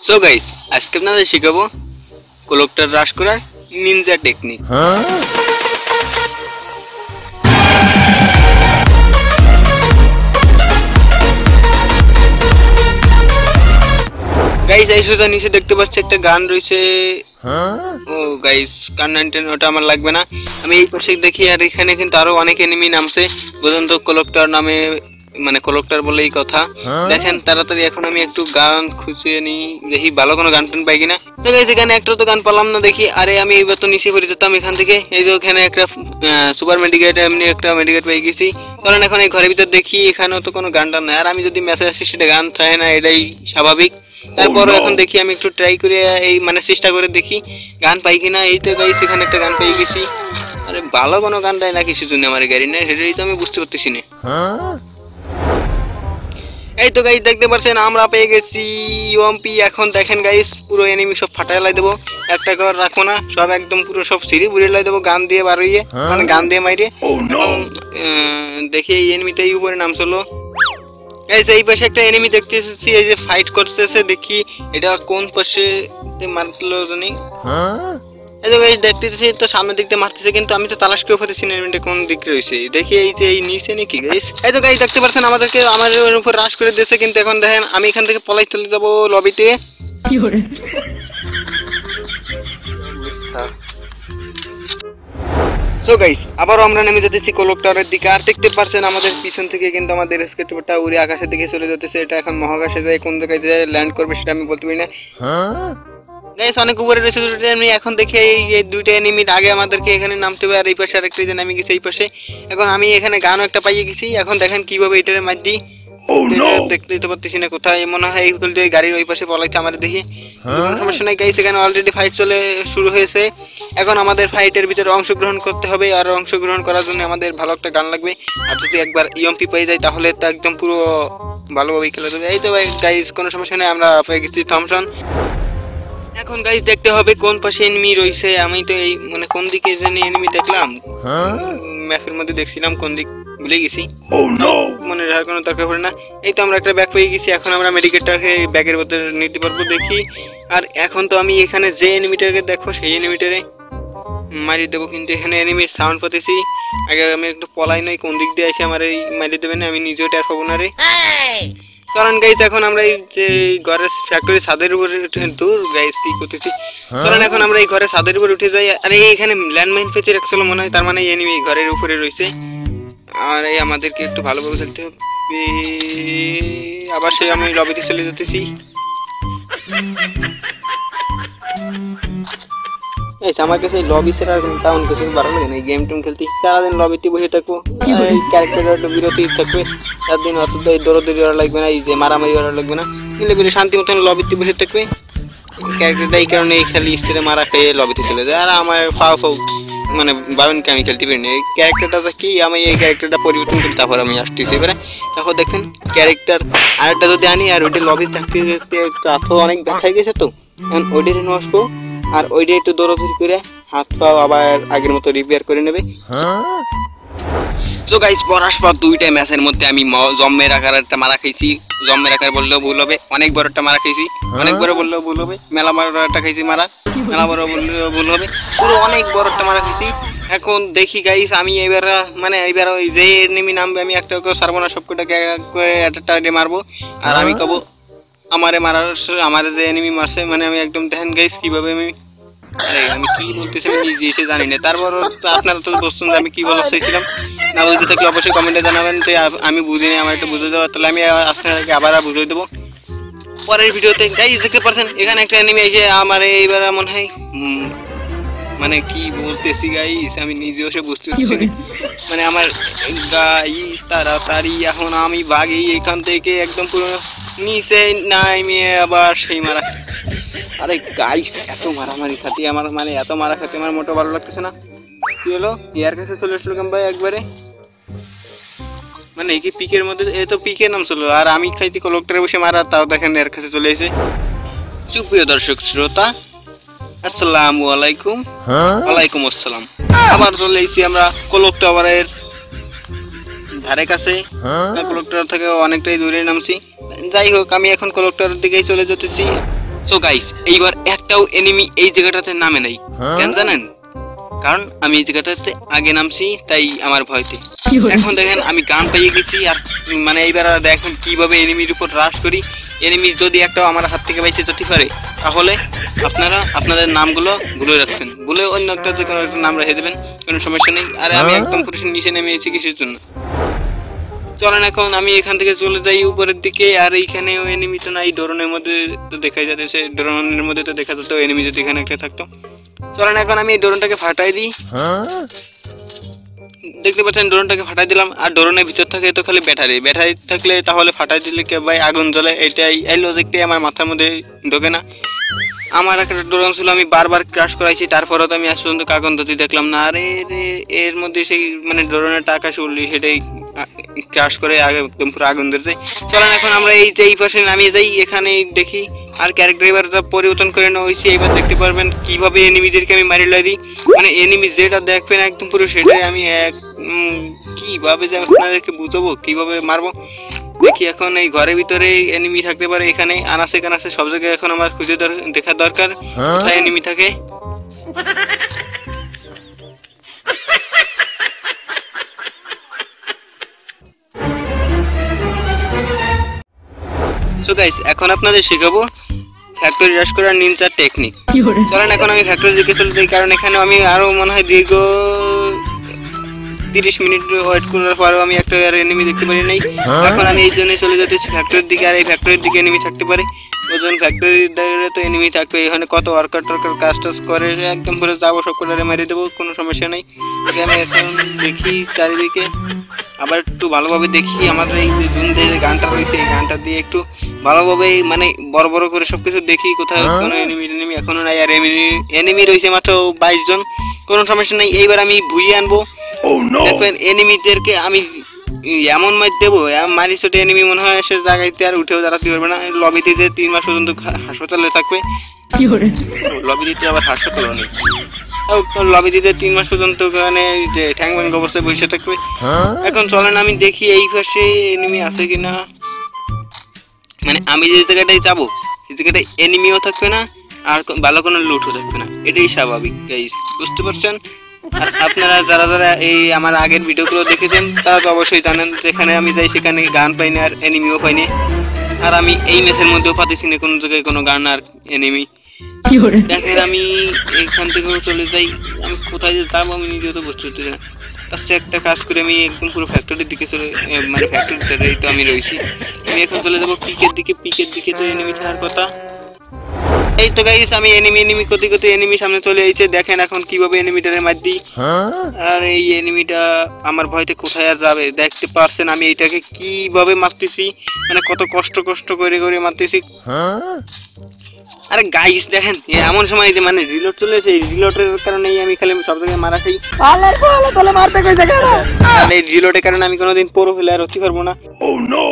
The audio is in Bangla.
সো গাইস, আজকে আপনাদের শেখাবো কলেক্টর রাশ করার নিনজা টেকনিক। গাইস এই সোজা নিচে দেখতে পাচ্ছি একটা গান রয়েছে। ও গাইস গান 99 ওটা আমার লাগবে না। আমি এই পাশে দেখি আর এখানে কিন্তু আরো অনেক এনিমি নামছে। বুঝুন তো কলেক্টর নামে মানে কলেক্টর বলেই কথা। দেখেন তাড়াতাড়ি এখন আমি একটু গান খুঁজে নি, দেখি ভালো কোনো গান টান পাই কিনা। তো গাইস এখানে একটা তো গান পেলাম না, দেখি আরে আমি এইবার তো নিচে পড়ে যেতাম এখান থেকে। এই যে ওখানে একটা সুপার মেডিকেট এমনি একটা মেডিকেট পেয়ে গেছি। কারণ এখন এই ঘরের ভিতর দেখি এখানেও তো কোনো গান টান নাই, আর আমি যদি মেসেজ আসি সেটা গান থাকে না, এটাই স্বাভাবিক। তারপরও এখন দেখি আমি একটু ট্রাই করে এই মানে চেষ্টা করে দেখি গান পাই কিনা। এই তো গাইস এখানে একটা গান পেয়ে গেছি। আরে ভালো কোনো গান দেয় না কিছু জন্য আমার গাড়ি না, সেটাই তো আমি বুঝতে পারতেছি না। এই তো গাইস দেখতে পাচ্ছেন আমরা পেয়ে গেছি ইউএমপি। এখন দেখেন গাইস পুরো এনিমি সব ফাটায় লাই দেবো, একটা করে রাখবো না, সব একদম পুরো সব সিঁড়ি বুড়িয়ে লাই দেবো গান দিয়ে বাড়িয়ে, মানে গান দিয়ে মাইরে। দেখি এই এনিমিটাই উপরে নাম চলো। গাইস এই পাশে একটা এনিমি দেখতে এসেছি, এই যে ফাইট করতেছে, দেখি এটা কোন পাশে মারলো জানি। এই যে গাইস দেখতেছি তো সামনের দিক দিয়ে মারতেছে, কিন্তু আমি তো তালাশ করে পাচ্ছি না এনিমিটা কোন দিকে রয়েছে। দেখি এই যে এই নিচে নাকি গাইস। এই তো গাইস দেখতে পাচ্ছেন আমাদেরকে আমাদের উপর রাশ করে দিয়েছে, কিন্তু এখন দেখেন আমি এখান থেকে পলাই চলে যাব লবিতে। কি করে সো গাইস আবারও আমরা নেমে যেতেছি কলেক্টরের দিকে। আর দেখতে পাচ্ছেন আমাদের পিছন থেকে কিন্তু আমাদের স্কেটবোর্ডটা উড়ে আকাশের দিকে চলে যেতেছে। এটা এখন মহাকাশে যায়, কোন জায়গায় যায় ল্যান্ড করবে সেটা আমি বলতে পারি না। গাইস অনেক উপরে রয়েছে দুটো এনিমি। এখন দেখি এই দুইটা এনিমির আগে আমাদেরকে এখানে নামতে হবে, আর এই পাশে আরেকটা যে নামে গেছে এই পাশে। এখন আমি এখানে গানও একটা পাইয়ে গেছি। এখন দেখেন কিভাবে এটারে মার দিই, দেখতে পাচ্ছি না কোথায়। মনে হয় এই গাড়ির ওই পাশে পলাইতে আমার দেখি। কোনো সমস্যা নাই গাইস, এখানে অলরেডি ফাইট চলে শুরু হয়েছে। এখন আমাদের ফাইটের ভিতরে অংশগ্রহণ করতে হবে, আর অংশগ্রহণ করার জন্য আমাদের ভালো একটা গান লাগবে। আর যদি একবার ইএমপি পেয়ে যাই তাহলে তো একদম পুরো ভালোভাবে খেলা যাবে। এই তো গাইস কোনো সমস্যা নেই, আমরা পেয়ে গেছি থমসন। এখন গাইস দেখতে হবে কোন পাশে এনিমি রয়েছে। আমি তো এই মানে কোন দিকে জানি এনিমি দেখলাম, ম্যাপের মধ্যে দেখছিলাম, কোন দিক ভুলে গেছি, মনে রাখার কোনো দরকার পড়ে না। এই তো আমরা একটা ব্যাগ পেয়ে গেছি, এখন আমরা মেডিকেটটাকে ব্যাগের মধ্যে নিতে পারবো দেখি। আর এখন তো আমি এখানে যে এনিমিটাকে দেখো সেই এনিমিটারে মারি দেবো, কিন্তু এখানে এনিমির সাউন্ড পাতেছি। আগে আমি একটু পলাই নাই, কোন দিক দিয়ে এসে আমার এই মারি দেবে না, আমি নিজেও টের পাবো না রে। কারণ গাইস এখন আমরা এই যে ঘরের ফ্যাক্টরি ছাদের উপরে দূর গাইস কি করতেছি। কারণ এখন আমরা এই ঘরের ছাদের উপরে উঠে যাই, আর এখানে ল্যান্ডমাইন পেতে রাখছিল মনে হয়, তার মানে এনিমি ঘরের উপরে রয়েছে। আর এই আমাদেরকে একটু ভালোভাবে খেলতে হবে। আবার সেই আমি লবিতে চলে যেতেছি। আমার কাছে এই লবি ছাড়া তেমন কিছু ভালো লাগে না, এই গেম টেম খেলতে। সারাদিন লবিতে বসে থাকবো, এই ক্যারেক্টার একটু বিরতি থাকবে, সারাদিন অত দৌড়াদৌড়ি করা লাগবে না, এই যে মারামারি করা লাগবে না, কিন্তু বেশি শান্তি মতন লবিতে বসে থাকবে। ক্যারেক্টারটা এই কারণে এই খালি স্টেরে মারা খেয়ে লবিতে চলে যায়। আর আমার ফাও মানে বারণকে আমি খেলতে পারি না। এই ক্যারেক্টারটা কি, আমি এই ক্যারেক্টারটা পরিবর্তন করি, তারপর আমি আসতেছি এবারে। তারপর দেখেন ক্যারেক্টার আরেকটা যদি আনি, আর ওইটা লবি থাকতে হাতও অনেক ব্যথা গেছে, তো এখন ওইটারে নষ্ট, আর ওইটা একটু দৌড়াদৌড়ি করে হাত পাও আবার আগের মতো রিপেয়ার করে নেবে। তো গাইস পরস্পর দুইটা ম্যাচের মধ্যে আমি জম্মের আকার একটা মারা খাইছি। জম্মের আকার বললেও ভুল হবে, অনেক বড় একটা মারা খাইছি। অনেক বড় বললেও ভুল হবে, মেলা বড় একটা খাইছি মারা, মেলা বড় বললেও ভুল হবে, পুরো অনেক বড় একটা মারা খাইছি। এখন দেখি গাইস আমি এবার মানে এইবার ওই যে এনিমি নামবে আমি একটা সারবো না, সবকটাকে একটা মারবো। আর আমি কব আমারে মারার আমার যে এনিমি মারছে, মানে আমি একদম দেখেন গাইস কিভাবে আমি কি বলতেছি আমি নিজে এসে জানি না। তারপর আপনারা তো বুঝছেন যে আমি কি বলতে চাইছিলাম। না বুঝতে থাকলে অবশ্যই কমেন্টে জানাবেন, তো আমি বুঝিনি, আমার একটু বুঝে দেওয়া, তাহলে আমি আপনাদেরকে আবার বুঝিয়ে দেবো পরের ভিডিওতে। গাইস দেখতে পাচ্ছেন এখানে একটা এনিমি এসে আমার এইবার মনে হয় মানে কি বলতেছি গাইস আমি নিজেও সে বুঝতে পারছি না। মানে আমার গাইস তাড়াতাড়ি এখন আমি ভাগি এখান থেকে, একদম পুরো নিচে নাইমে আবার সেই মারা। আরে গাইস এত মারামারি খাতি আমার, মানে এত মারা খাতি আমার মোটেও ভালো লাগতেছে না। কি হলো ইয়ার কাছে চলে আসলো কেন ভাই একবারে, মানে কি পিকের মধ্যে, এ তো পিকের নাম ছিল, আর আমি খাইছি কলেক্টরে বসে মারা, তাও দেখেন এর কাছে চলে এসে। সুপ্রিয় দর্শক শ্রোতা আসসালামু আলাইকুম। ওয়ালাইকুম আসসালাম। আবার চলে এসেছি আমরা কলেক্টরের ধারে কাছে, কলেক্টর থেকে অনেকটাই দূরে নামছি। যাই হোক আমি এখন কলেক্টরের দিকেই চলে যেতেছি। সো গাইস এইবার একটাও এনিমি এই জায়গাটাতে নামে নাই, কেন জানেন? কারণ আমি এই জায়গাটাতে আগে নামছি, তাই আমার ভয়তে। এখন দেখেন আমি গান পেয়ে গেছি, আর মানে এইবার দেখুন কিভাবে এনিমির উপর রাশ করি। এনিমি যদি একটাও আমার হাত থেকে বাইসে যেতে পারে, তাহলে আপনারা আপনাদের নামগুলো ভুলে রাখবেন, ভুলে অন্য একটা যে কোনো একটা নাম রেখে দেবেন, কোনো সমস্যা নেই। আর আমি একদম পুরো নিচে নেমে এসেছি কিসের জন্য? চলেন এখন আমি এখান থেকে চলে যাই উপরের দিকে। আর এইখানে এনিমি তো নাই, ড্রোনের মধ্যে তো দেখা যাচ্ছে, ড্রোনের মধ্যে তো দেখা যেত এনিমি যদি এখানে একটা থাকতো। চলেন এখন আমি এই ড্রোনটাকে ফাটাই দিই। দেখতে পাচ্ছেন ড্রোনটাকে ফাটাই দিলাম। আর ড্রোনের ভিতর থাকে তো খালি ব্যাটারি, ব্যাটারি থাকলে তাহলে ফাটাই দিলে কে ভাই আগুন জ্বলে, এটাই এই লজিকটাই আমার মাথার মধ্যে ঢোকে না। আমার একটা ড্রোন ছিল, আমি বারবার ক্রাশ করাইছি, তারপরেও তো আমি আজ পর্যন্ত আগুন ধরতে দেখলাম না। আর এর মধ্যে সেই মানে ড্রোনের টাকা শুনলি সেটাই ক্রাশ করে আগে একদম পুরো আগুন ধরছে। চলেন এখন আমরা এই যে এই পাশে নামিয়ে যাই, এখানে দেখি। আর ক্যারেক্টার এবার পরিবর্তন করে নেওয়া হয়েছে, এবার দেখতে পারবেন কিভাবে এনিমিদেরকে আমি মারি লাই। মানে এনিমি যেটা দেখবেন একদম পুরো সেটাই আমি কিভাবে যে আপনাদেরকে বুঝাবো কিভাবে মারবো। দেখি এখন এই ঘরের ভিতরে এনিমি থাকতে পারে, এখানে আনাচে কানাচে সব জায়গায় এখন আমার খুঁজে দেখা দরকার কোথায় এনিমি থাকে। সো গাইস এখন আপনাদের শেখাবো ফ্যাক্টরি রাশ করার নিনজা টেকনিক। চলেন এখন আমি ফ্যাক্টরির দিকে চলে যাই, কারণ এখানে আমি আরো মনে হয় দীর্ঘ 30 মিনিট ওয়েট করার পরেও আমি একটা এনিমি দেখতে পারি নাই। এখন আমি এই জন্য চলে যেতেছি ফ্যাক্টরির দিকে। আর এই ফ্যাক্টরির দিকে এনিমি থাকতে পারে, ওজন ফ্যাক্টরির দিকে তো এনিমি থাকবে। এখানে কত ওয়ার্কার টর্কার কাজ টাজ করে, একদম পুরো যাবো সব করে মেরে দেবো, কোনো সমস্যা নেই। আমি এখন দেখি চারিদিকে, আবার একটু ভালোভাবে দেখি আমাদের এই যে জুন যে গানটা রয়েছে, এই গানটা দিয়ে একটু ভালোভাবে মানে বড় বড় করে সবকিছু দেখি কোথায় কোনো এনিমি এখনো নাই। আর এনিমি রয়েছে মাত্র 22 জন, কোনো সমস্যা নেই। এইবার আমি ভুইয়ে আনবো। দেখবেন এনিমিদেরকে আমি এমন মার দেবো, মারি ছোট এনিমি মনে হয় সে জায়গাতে আর উঠেও দাঁড়াতে পারবে না। লবিতে যে 3 মাস পর্যন্ত হাসপাতালে থাকবে, লবিতে আবার হাসপাতাল নেই, লবিতে 3 মাস পর্যন্ত মানে যে ঠ্যাং ভাঙ অবস্থায় বসে থাকবে। এখন চলেন আমি দেখি এই পাশে এনিমি আছে কিনা। মানে আমি যে জায়গাটায় যাবো সেই জায়গাটায় এনিমিও থাকবে না, আর ভালো কোনো লুটও থাকবে না, এটাই স্বাভাবিক গাইস, বুঝতে পারছেন? আর আপনারা যারা যারা এই আমার আগের ভিডিওগুলো দেখেছেন তারা তো অবশ্যই জানেন, যেখানে আমি যাই সেখানে গান পাইনি আর এনিমিও পাইনি। আর আমি এই ম্যাচের মধ্যেও পাচ্ছি না কোনো জায়গায় কোনো গান আর এনিমি। দেখেন আমি এইখান থেকে চলে যাই, আমি কোথায় যে যাবো আমি নিজেও তো বুঝতে পারছি না। আচ্ছা একটা কাজ করে আমি একদম পুরো ফ্যাক্টরির দিকে চলে, মানে ফ্যাক্টরিটাতেই তো আমি রয়েছি। আমি এখন চলে যাবো পিকের দিকে তো এনিমি থাকার কথা। এই তো গাইস আমি এনিমি করতে এনিমি সামনে চলে এসেছে। দেখেন এখন কিভাবে এনিমিটারে মার দিই। আর এই এনিমিটা আমার ভয়তে কোথায় আর যাবে, দেখতে পারছেন আমি এইটাকে কিভাবে মারতেছি, মানে কত কষ্ট করে মারতেছি। আরে গাইস দেখেন এমন সময় যে মানে রিলোড চলে এসে, রিলোডের কারণেই আমি খালি সব জায়গায় মারা খাই। তাহলে মারতে কই জায়গা, আর এই রিলোডের কারণে আমি কোনোদিন প্রো প্লেয়ার হতে পারবো না। ও নো